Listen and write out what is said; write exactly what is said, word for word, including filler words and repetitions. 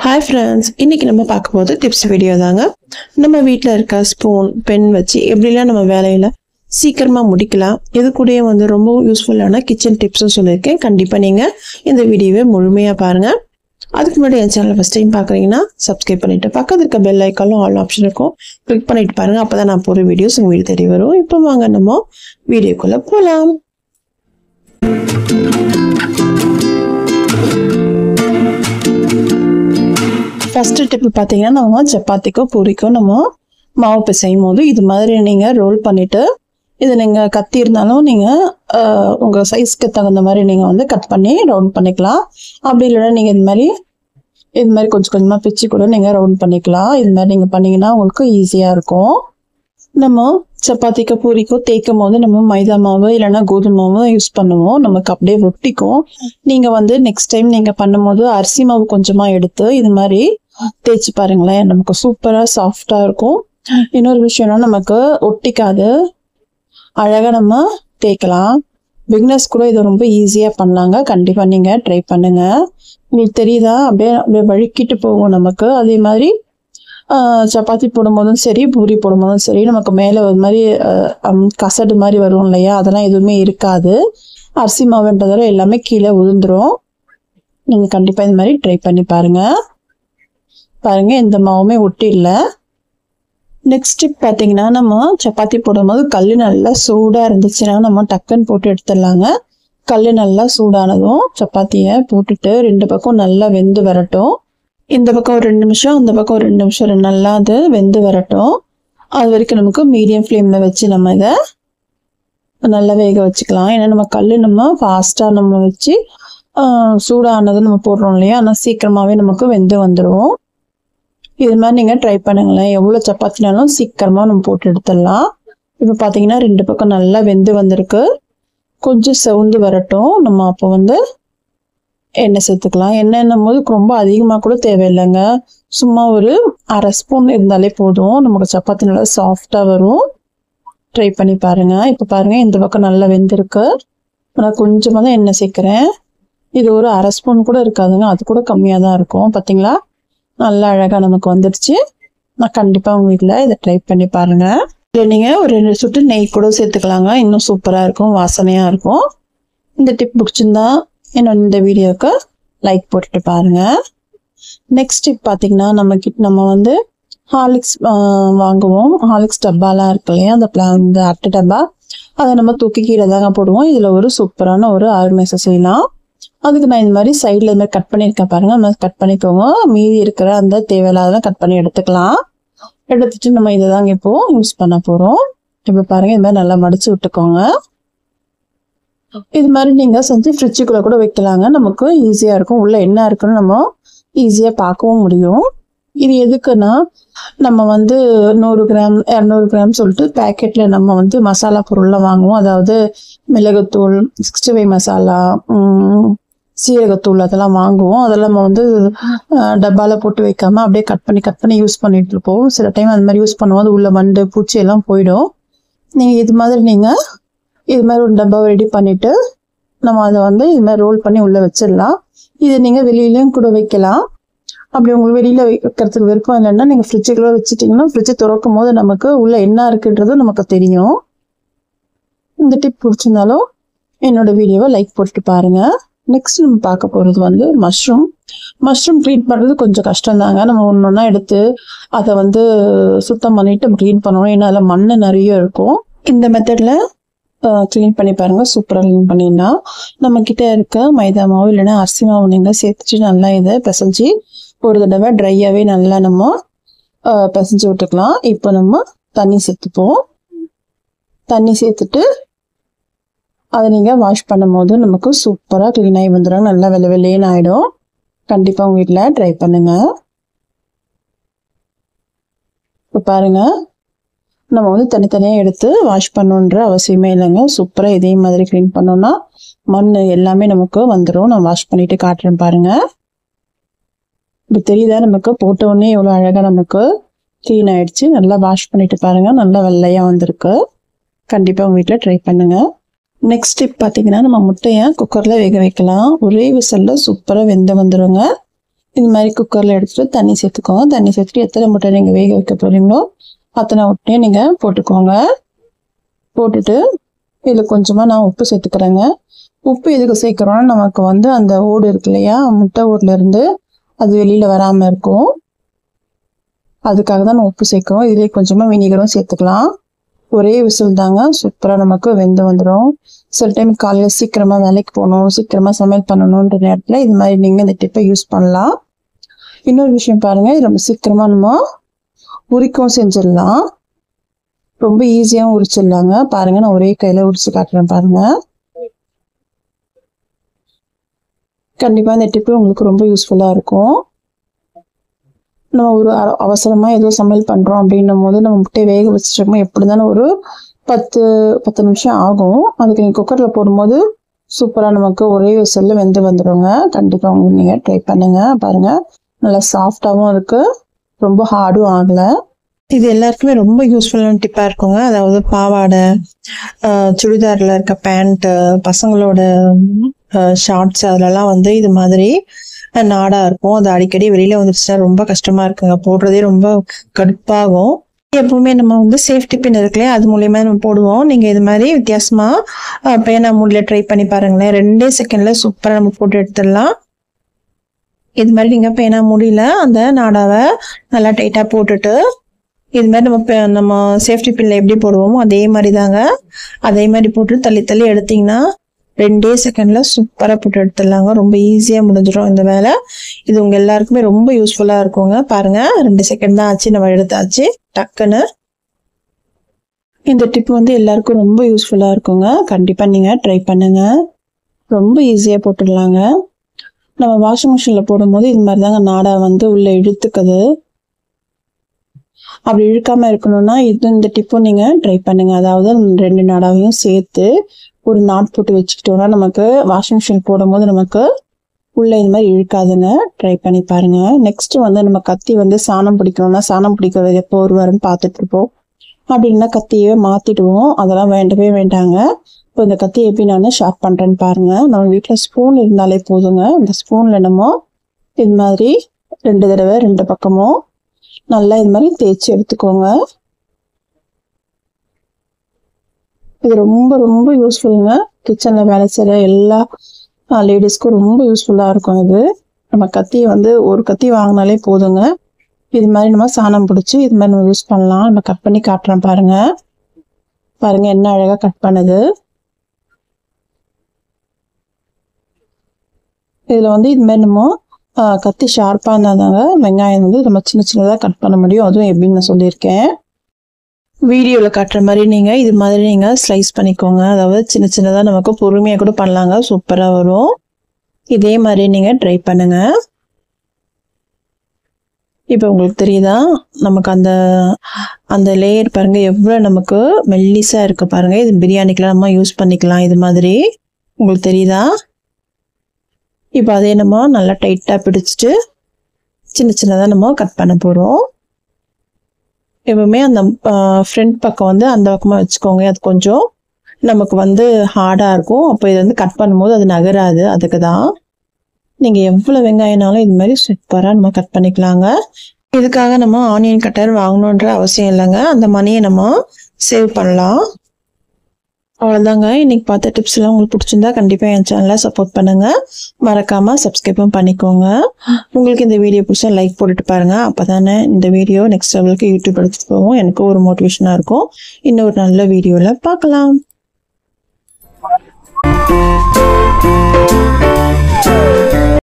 Hi friends, இன்றைக்கி நம்ம பார்க்கும்போது டிப்ஸ் வீடியோ தாங்க. நம்ம வீட்டில் இருக்க ஸ்பூன் பென் வச்சு எப்படிலாம் நம்ம வேலையில் சீக்கிரமாக முடிக்கலாம், இது கூடயே வந்து ரொம்ப யூஸ்ஃபுல்லான கிச்சன் டிப்ஸும் சொல்லியிருக்கேன். கண்டிப்பாக நீங்கள் இந்த வீடியோவை முழுமையாக பாருங்கள். அதுக்கு முன்னாடி என் சேனலை ஃபஸ்ட் டைம் பார்க்குறீங்கன்னா சப்ஸ்கிரைப் பண்ணிவிட்டு பக்கத்தில் இருக்க பெல் ஐக்கானும் ஆல் ஆப்ஷன் இருக்கும், கிளிக் பண்ணிவிட்டு பாருங்கள். அப்போ தான் நான் போகிற வீடியோஸ் உங்கள் வீடு தேடி வரும். இப்போ வாங்க நம்ம வீடியோக்குள்ளே போகலாம். ஃபஸ்ட்டு டிப்பு பார்த்தீங்கன்னா, நம்ம சப்பாத்திக்கோ பூரிக்கோ நம்ம மாவு பிசையும் போது இது மாதிரி நீங்கள் ரோல் பண்ணிவிட்டு, இது நீங்கள் கத்தி இருந்தாலும் நீங்கள் உங்கள் சைஸ்க்கு தகுந்த மாதிரி நீங்கள் வந்து கட் பண்ணி ரவுண்ட் பண்ணிக்கலாம். அப்படி இல்லைன்னா நீங்கள் இது மாதிரி இது மாதிரி கொஞ்சம் கொஞ்சமாக பிச்சு கூட நீங்கள் ரவுண்ட் பண்ணிக்கலாம். இது மாதிரி நீங்கள் பண்ணிங்கன்னா உங்களுக்கு ஈஸியாக இருக்கும். நம்ம சப்பாத்திக்கோ பூரிக்கோ தேய்க்கும் போது நம்ம மைதா மாவு இல்லைன்னா கோதுமை மாவு யூஸ் பண்ணுவோம், நமக்கு அப்படியே ஒட்டிக்கும். நீங்கள் வந்து நெக்ஸ்ட் டைம் நீங்கள் பண்ணும்போது அரிசி மாவு கொஞ்சமாக எடுத்து இது மாதிரி தேய்ச்சி பாருங்களேன், நமக்கு சூப்பராக சாஃப்டாக இருக்கும். இன்னொரு விஷயம்னா நமக்கு ஒட்டிக்காது, அழகாக நம்ம தேய்க்கலாம். பிகினர்ஸ் கூட இதை ரொம்ப ஈஸியாக பண்ணலாங்க. கண்டிப்பாக நீங்கள் ட்ரை பண்ணுங்கள். உங்களுக்கு தெரியுதா, அப்படியே அப்படியே வழுக்கிட்டு போகும் நமக்கு. அதே மாதிரி சப்பாத்தி போடும்போதும் சரி பூரி போடும்போதும் சரி நமக்கு மேலே ஒரு மாதிரி கசடு மாதிரி வரும் இல்லையா, அதெல்லாம் எதுவுமே இருக்காது. அரிசி மாவுன்றதால எல்லாமே கீழே உதிர்ந்துடும். நீங்கள் கண்டிப்பாக இது மாதிரி ட்ரை பண்ணி பாருங்கள். பாருங்கள், எந்த மாவுமே ஒட்டி இல்லை. நெக்ஸ்ட் டிப் பார்த்தீங்கன்னா, நம்ம சப்பாத்தி போடும்போது கல் நல்லா சூடாக இருந்துச்சுன்னா நம்ம டக்குன்னு போட்டு எடுத்துடலாங்க. கல் நல்லா சூடானதும் சப்பாத்தியை போட்டுட்டு ரெண்டு பக்கம் நல்லா வெந்து வரட்டும். இந்த பக்கம் ஒரு ரெண்டு நிமிஷம் அந்த பக்கம் ஒரு ரெண்டு நிமிஷம் நல்லா அது வெந்து வரட்டும். அது வரைக்கும் நமக்கு மீடியம் ஃப்ளேமில் வச்சு நம்ம இதை நல்லா வேக வச்சுக்கலாம். ஏன்னா நம்ம கல் நம்ம ஃபாஸ்ட்டாக நம்ம வச்சு சூடானது நம்ம போடுறோம் இல்லையா, ஆனால் சீக்கிரமாகவே நமக்கு வெந்து வந்துடும். இது மாதிரி நீங்கள் ட்ரை பண்ணுங்களேன், எவ்வளோ சப்பாத்தினாலும் சீக்கிரமாக நம்ம போட்டு எடுத்துடலாம். இப்போ பார்த்தீங்கன்னா ரெண்டு பக்கம் நல்லா வெந்து வந்திருக்கு. கொஞ்சம் செவந்து வரட்டும், நம்ம அப்போ வந்து எண்ணெய் சேர்த்துக்கலாம். எண்ணெய்ன்னும் போது ரொம்ப அதிகமாக கூட தேவையில்லைங்க, சும்மா ஒரு அரை ஸ்பூன் இருந்தாலே போதும், நமக்கு சப்பாத்தி நல்லா சாஃப்டாக வரும். ட்ரை பண்ணி பாருங்கள். இப்போ பாருங்கள், இந்த பக்கம் நல்லா வெந்திருக்கு. நான் கொஞ்சமாக தான் எண்ணெய் சேர்க்குறேன். இது ஒரு அரை ஸ்பூன் கூட இருக்காதுங்க, அது கூட கம்மியாக தான் இருக்கும். பார்த்தீங்களா, நல்லா அழகாக நமக்கு வந்துடுச்சு. நான் கண்டிப்பாக உங்கள் வீட்டில் இதை ட்ரை பண்ணி பாருங்கள். இல்லை நீங்கள் ஒரு ரெண்டு சொட்டு நெய் கூட சேர்த்துக்கலாங்க, இன்னும் சூப்பராக இருக்கும், வாசனையாக இருக்கும். இந்த டிப் பிடிச்சிருந்தா என்னோட இந்த வீடியோவுக்கு லைக் போட்டுட்டு பாருங்கள். நெக்ஸ்ட் டிப் பார்த்தீங்கன்னா, நம்ம கிட்ட நம்ம வந்து ஹார்லிக்ஸ் வாங்குவோம். ஹார்லிக்ஸ் டப்பாலாம் இருக்கு இல்லையா, அந்த பிளா இந்த அட்டை டப்பா, அதை நம்ம தூக்கி கீழே தாங்க போடுவோம். இதில் ஒரு சூப்பரான ஒரு ஆர்மேசை செய்யலாம். அதுக்கு நான் இந்த மாதிரி சைடில் இது மாதிரி கட் பண்ணியிருக்கேன் பாருங்கள், அந்த மாதிரி கட் பண்ணிக்கோங்க. மீதி இருக்கிற அந்த தேவையில்லாதெல்லாம் கட் பண்ணி எடுத்துக்கலாம். எடுத்துட்டு நம்ம இதை தாங்க இப்போது யூஸ் பண்ண போகிறோம். இப்போ பாருங்கள், இது மாதிரி நல்லா மடித்து விட்டுக்கோங்க. இது மாதிரி நீங்கள் செஞ்சு ஃப்ரிட்ஜுக்குள்ளே கூட வைக்கலாங்க, நமக்கு ஈஸியாக இருக்கும். உள்ளே என்ன இருக்குன்னு நம்ம ஈஸியாக பார்க்கவும் முடியும். இது எதுக்குன்னா, நம்ம வந்து நூறு கிராம் இரநூறு கிராம் சொல்லிட்டு பேக்கெட்டில் நம்ம வந்து மசாலா பொருள்லாம் வாங்குவோம். அதாவது மிளகுத்தூள், சிக்ஸ்டி ஃபைவ் மசாலா, சீரகத்தூள் அதெல்லாம் வாங்குவோம். அதெல்லாம் நம்ம வந்து டப்பாவில் போட்டு வைக்காமல் அப்படியே கட் பண்ணி கட் பண்ணி யூஸ் பண்ணிட்டு இருப்போம். சில டைம் அந்த மாதிரி யூஸ் பண்ணும்போது உள்ள வண்டு பூச்சி எல்லாம் போயிடும். நீங்கள் இது மாதிரி நீங்கள் இது மாதிரி ஒரு டப்பாவை ரெடி பண்ணிவிட்டு நம்ம அதை வந்து இது மாதிரி ரோல் பண்ணி உள்ளே வச்சிடலாம். இது நீங்கள் வெளியிலையும் கூட வைக்கலாம். அப்படி உங்களுக்கு வெளியில் வைக்கிறதுக்கு விருப்பம் இல்லைன்னா நீங்கள் ஃப்ரிட்ஜுக்குள்ளே வச்சுட்டிங்கன்னா ஃப்ரிட்ஜை திறக்கும் போது நமக்கு உள்ளே என்ன இருக்குன்றதும் நமக்கு தெரியும். இந்த டிப் பிடிச்சிருந்தாலும் என்னோடய வீடியோவை லைக் போட்டுட்டு பாருங்கள். நெக்ஸ்ட் நம்ம பார்க்க போகிறது வந்து மஷ்ரூம். மஷ்ரூம் க்ளீன் பண்ணுறது கொஞ்சம் கஷ்டம்தாங்க. நம்ம ஒன்று ஒன்றா எடுத்து அதை வந்து சுத்தம் பண்ணிவிட்டு க்ளீன் பண்ணணும், ஏன்னா அதில் மண் நிறைய இருக்கும். இந்த மெத்தடில் க்ளீன் பண்ணி பாருங்கள், சூப்பராக க்ளீன் பண்ணிடலாம். நம்மக்கிட்ட இருக்க மைதா மாவு இல்லைன்னா அரிசி மாவு நீங்கள் சேர்த்துட்டு நல்லா இதை பிசைஞ்சு ஒரு தடவை ட்ரையாகவே நல்லா நம்ம பிசைஞ்சு விட்டுக்கலாம். இப்போ நம்ம தண்ணி சேர்த்துப்போம். தண்ணி சேர்த்துட்டு அதை நீங்கள் வாஷ் பண்ணும் போது நமக்கு சூப்பராக க்ளீன் ஆகி வந்துடும், நல்லா வெள்ளை வெள்ளையேன்னு ஆகிடும். கண்டிப்பாக உங்கள் வீட்டில் ட்ரை பண்ணுங்கள். இப்போ பாருங்கள், நம்ம வந்து தனித்தனியாக எடுத்து வாஷ் பண்ணுன்ற அவசியமே இல்லைங்க. சூப்பராக இதே மாதிரி க்ளீன் பண்ணோன்னா மண் எல்லாமே நமக்கு வந்துடும். நான் வாஷ் பண்ணிவிட்டு காட்டுறேன் பாருங்கள். இப்போ தெரியுதா, நமக்கு போட்ட உடனே எவ்வளோ அழகாக நமக்கு க்ளீன் ஆகிடுச்சு. நல்லா வாஷ் பண்ணிவிட்டு பாருங்கள், நல்லா வெள்ளையாக வந்திருக்கு. கண்டிப்பாக உங்கள் வீட்டில் ட்ரை பண்ணுங்கள். நெக்ஸ்ட் டிப் பார்த்தீங்கன்னா, நம்ம முட்டையை குக்கரில் வேக வைக்கலாம். ஒரே விசிலில் சூப்பராக வெந்து வந்துடுங்க. இந்த மாதிரி குக்கரில் எடுத்துகிட்டு தண்ணி சேர்த்துக்கோங்க. தண்ணி சேர்த்துட்டு எத்தனை முட்டை நீங்கள் வேக வைக்க போகிறீங்களோ அத்தனை முட்டையும் நீங்கள் போட்டுக்கோங்க. போட்டுட்டு இதில் கொஞ்சமாக நான் உப்பு சேர்த்துக்கிறேங்க. உப்பு எதுக்கு சேர்க்குறோன்னா நமக்கு வந்து அந்த ஓடு இருக்கு இல்லையா, முட்டை ஓடுலேருந்து அது வெளியில் வராமல் இருக்கும். அதுக்காக தான் நான் உப்பு சேர்க்குறோம். இதிலே கொஞ்சமாக வினிகரும் சேர்த்துக்கலாம். ஒரே விசில் தாங்க, சூப்பராக நமக்கு வெந்து வந்துடும். சில டைம் காலையில் சீக்கிரமாக வேலைக்கு போகணும், சீக்கிரமாக சமையல் பண்ணணுன்ற நேரத்தில் இது மாதிரி நீங்கள் இந்த டிப்பை யூஸ் பண்ணலாம். இன்னொரு விஷயம் பாருங்கள், இது நம்ம சீக்கிரமாக நம்ம உரிக்கவும் செஞ்சிடலாம். ரொம்ப ஈஸியாகவும் உரிச்சிடலாங்க. பாருங்கள், நான் ஒரே கையில் உரிச்சு காட்டுறேன் பாருங்கள். கண்டிப்பாக இந்த டிப்பு உங்களுக்கு ரொம்ப யூஸ்ஃபுல்லாக இருக்கும். நம்ம ஒரு அவசரமாக ஏதோ சமையல் பண்ணுறோம் அப்படின்னும் போது நம்ம முட்டையை வேக வச்சுட்டோமோ எப்படி இருந்தாலும் ஒரு பத்து பத்து நிமிஷம் ஆகும். அதுக்கு நீங்கள் குக்கரில் போடும்போது சூப்பராக நமக்கு ஒரே விசில்ல வெந்து வந்துடுங்க. கண்டிப்பாக உங்களுக்கு நீங்கள் ட்ரை பண்ணுங்கள். பாருங்கள், நல்லா சாஃப்டாகவும் இருக்குது, ரொம்ப ஹார்டும் ஆகலை. இது எல்லாருக்குமே ரொம்ப யூஸ்ஃபுல்லான டிப்பாக இருக்குங்க. அதாவது பாவாடை, சுடிதாரில் இருக்க பேண்ட்டு, பசங்களோட ஷார்ட்ஸ், அதிலலாம் வந்து இது மாதிரி நாடாக இருக்கும். அது அடிக்கடி வெளியில் வந்துருச்சுன்னா ரொம்ப கஷ்டமாக இருக்குங்க, போடுறதே ரொம்ப கடுப்பாகும். எப்பவுமே நம்ம வந்து சேஃப்டி பின் இருக்குல்லையா, அது மூலியமாக நம்ம போடுவோம். நீங்கள் இது மாதிரி வித்தியாசமாக பேனா மூடியில் ட்ரை பண்ணி பாருங்களேன். ரெண்டே செகண்டில் சூப்பராக நம்ம போட்டு எடுத்துடலாம். இது மாதிரி நீங்கள் பேனா மூடியில் அந்த நாடாவை நல்லா டைட்டாக போட்டுட்டு இது மாதிரி நம்ம நம்ம சேஃப்டி பின்ல எப்படி போடுவோமோ அதே மாதிரி தாங்க, அதே மாதிரி போட்டு தள்ளி தள்ளி எடுத்தீங்கன்னா ரெண்டே செகண்ட்ல சூப்பராக போட்டு எடுத்துடலாங்க. ரொம்ப ஈஸியாக முடிஞ்சிடும் இந்த வேலை. இது உங்க எல்லாருக்குமே ரொம்ப யூஸ்ஃபுல்லாக இருக்குங்க. பாருங்க, ரெண்டு செகண்ட் தான் ஆச்சு, நம்ம எடுத்தாச்சு டக்குன்னு. இந்த டிப் வந்து எல்லாருக்கும் ரொம்ப யூஸ்ஃபுல்லாக இருக்குங்க. கண்டிப்பாக நீங்கள் ட்ரை பண்ணுங்க. ரொம்ப ஈஸியாக போட்டுடலாங்க. நம்ம வாஷிங் மிஷினில் போடும்போது இது மாதிரி தாங்க நாடா வந்து உள்ள இழுத்துக்குது. அப்படி இழுக்காம இருக்கணும்னா இது இந்த டிப்பும் நீங்க ட்ரை பண்ணுங்க. அதாவது ரெண்டு நாடாவையும் சேர்த்து ஒரு நாட் போட்டு வச்சுக்கிட்டோம்னா நமக்கு வாஷிங் மிஷின் போடும்போது நமக்கு உள்ள இது மாதிரி இழுக்காதுங்க. ட்ரை பண்ணி பாருங்க. நெக்ஸ்ட் வந்து நம்ம கத்தி வந்து சாணம் பிடிக்கணும்னா சாணம் பிடிக்கிறது எப்போ வருவாருன்னு பார்த்துட்டு இருப்போம். அப்படின்னா கத்தியே மாத்திடுவோம். அதெல்லாம் வேண்டவே வேண்டாங்க. இப்போ இந்த கத்தி எப்படி நான் ஷார்ப் பண்றேன்னு பாருங்க. நம்ம வீட்டில் ஸ்பூன் இருந்தாலே போதுங்க. இந்த ஸ்பூன்ல நம்ம இது மாதிரி ரெண்டு தடவை ரெண்டு பக்கமும் நல்லா இது மாதிரி தேய்ச்சி எடுத்துக்கோங்க. இது ரொம்ப ரொம்ப யூஸ்ஃபுல்லுங்க. கிச்சன்ல வேலை செய்கிற எல்லா லேடிஸ்க்கும் ரொம்ப யூஸ்ஃபுல்லாக இருக்கும். இது நம்ம கத்தி வந்து ஒரு கத்தி வாங்கினாலே போதுங்க. இது மாதிரி நம்ம சாணம் பிடிச்சி இது மாதிரி நம்ம யூஸ் பண்ணலாம். நம்ம கட் பண்ணி காட்டுறோம் பாருங்க. பாருங்க என்ன அழகா கட் பண்ணுது. இதுல வந்து இது மாதிரி நம்ம கத்தி ஷார்ப்பாக இருந்தாதாங்க வெங்காயம் வந்து நம்ம சின்ன சின்னதாக கட் பண்ண முடியும். அதுவும் எப்படின்னு நான் சொல்லியிருக்கேன். வீடியோவில் காட்டுற மாதிரி நீங்கள் இது மாதிரி நீங்கள் ஸ்லைஸ் பண்ணிக்கோங்க. அதாவது சின்ன சின்னதாக நமக்கு பொறுமையாக கூட பண்ணலாங்க, சூப்பராக வரும். இதே மாதிரி நீங்கள் ட்ரை பண்ணுங்க. இப்போ உங்களுக்கு தெரியுதா, நமக்கு அந்த அந்த லேயர் பாருங்கள் எவ்வளோ நமக்கு மெல்லிஸாக இருக்குது பாருங்கள். இது பிரியாணிக்கெலாம் நம்ம யூஸ் பண்ணிக்கலாம். இது மாதிரி உங்களுக்கு தெரியுதா? இப்போ அதே நம்ம நல்லா டைட்டாக பிடிச்சிட்டு சின்ன சின்னதாக நம்ம கட் பண்ண போகிறோம். எப்பவுமே அந்த ஃப்ரண்ட் பக்கம் வந்து அந்த பக்கமாக வச்சுக்கோங்க. அது கொஞ்சம் நமக்கு வந்து ஹார்டாக இருக்கும். அப்போ இதை வந்து கட் பண்ணும்போது அது நகராது. அதுக்கு தான் நீங்கள் எவ்வளோ வெங்காயம்னாலும் இது மாதிரி சூப்பராக நம்ம கட் பண்ணிக்கலாங்க. இதுக்காக நம்ம ஆனியன் கட்டர் வாங்கணுன்ற அவசியம் இல்லைங்க. அந்த மணியை நம்ம சேவ் பண்ணலாம். அவ்வளோதாங்க. இன்னைக்கு பார்த்த டிப்ஸ் எல்லாம் உங்களுக்கு பிடிச்சிருந்தா கண்டிப்பாக என் சேனலை சப்போர்ட் பண்ணுங்க. மறக்காம சப்ஸ்கிரைபும் பண்ணிக்கோங்க. உங்களுக்கு இந்த வீடியோ பிடிச்சா லைக் போட்டுட்டு பாருங்க. அப்போ தானே இந்த வீடியோ நெக்ஸ்ட் லெவலுக்கு யூடியூப் எடுத்துட்டு போவோம். எனக்கு ஒரு மோட்டிவேஷனாக இருக்கும். இன்னொரு நல்ல வீடியோவில் பார்க்கலாம்.